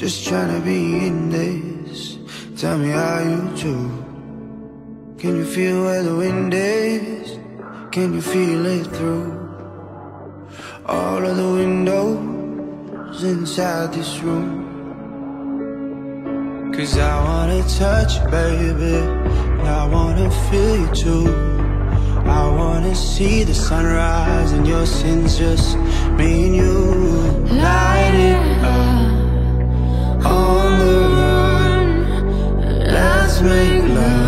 just trying to be in this. Tell me how you do. Can you feel where the wind is? Can you feel it through all of the windows inside this room? 'Cause I wanna touch you, baby, and I wanna feel you too. I wanna see the sunrise and your sins, just me and you. Light it up on the run. Let's make love